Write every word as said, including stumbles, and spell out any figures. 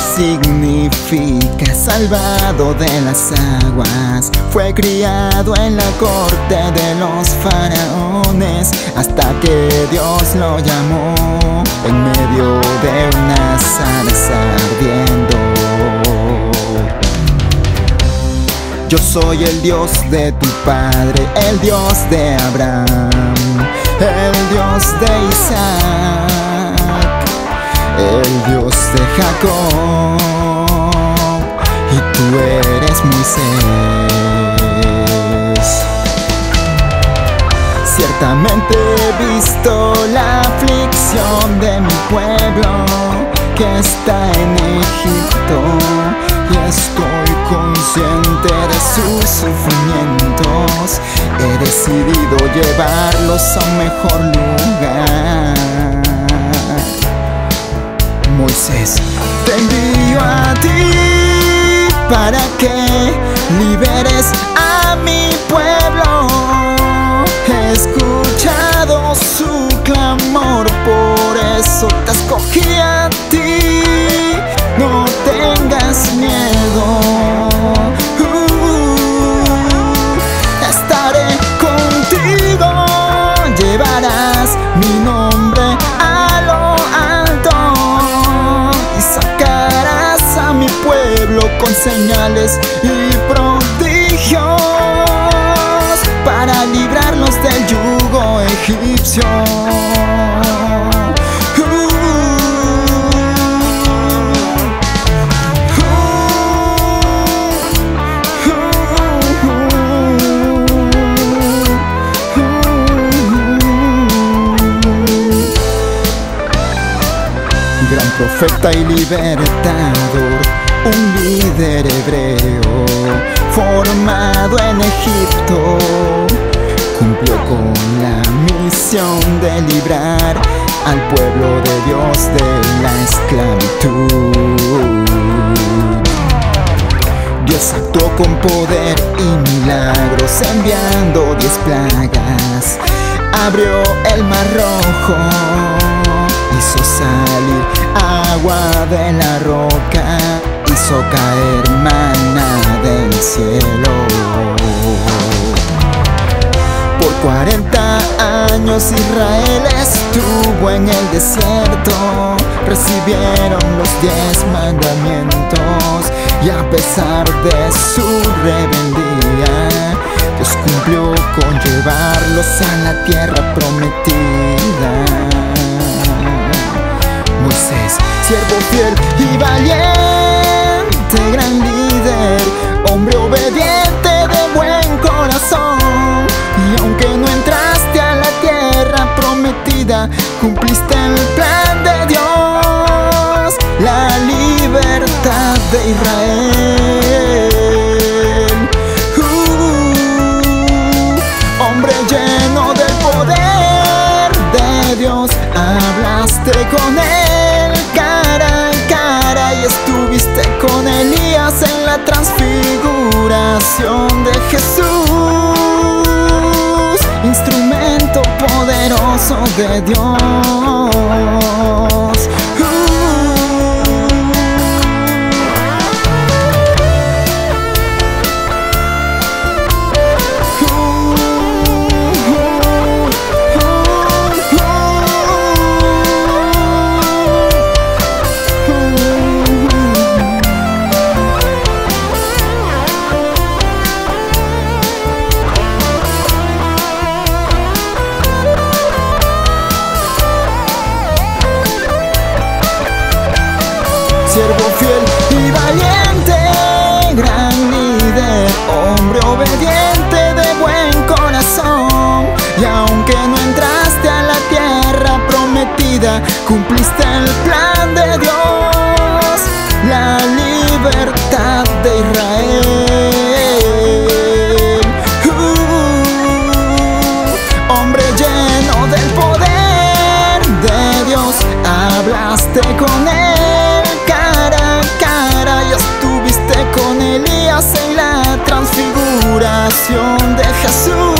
significa salvado de las aguas. Fue criado en la corte de los faraones hasta que Dios lo llamó en medio de una zarza ardiendo. Yo soy el Dios de tu padre, el Dios de Abraham, el Dios de Isaac, el Dios de Jacob, y tú eres Moisés. Ciertamente he visto la aflicción de mi pueblo que está en Egipto, y estoy consciente de sus sufrimientos. He decidido llevarlos a un mejor lugar. Moisés, te envío a ti para que liberes a mi pueblo. He escuchado su clamor, por eso te escogí a ti. No tengas miedo, uh, estaré contigo. Llevarás mi nombre a lo alto y sacarás a mi pueblo con señales y prodigios para librarlos del yugo egipcio. Gran profeta y libertador, un líder hebreo formado en Egipto, cumplió con la misión de librar al pueblo de Dios de la esclavitud. Dios actuó con poder y milagros, enviando diez plagas, abrió el mar rojo, hizo salir agua de la roca, hizo caer maná del cielo. Por cuarenta años Israel estuvo en el desierto, recibieron los diez mandamientos, y a pesar de su rebeldía, Dios cumplió con llevarlos a la tierra prometida. Moisés, siervo fiel y valiente, gran líder, hombre obediente de buen corazón, y aunque no entraste a la tierra prometida, cumpliste el plan de Dios, la libertad de Israel. uh, Hombre lleno del poder de Dios, hablaste con él cara a cara y estuviste con Elías en la transfiguración de Jesús, instrumento poderoso de Dios. uh. Siervo fiel y valiente, gran líder, hombre obediente de buen corazón, y aunque no entraste a la tierra prometida, cumpliste el plan de Dios, la libertad de Israel. uh, Hombre lleno del poder de Dios, hablaste con él y estuviste con Elías en la transfiguración de Jesús,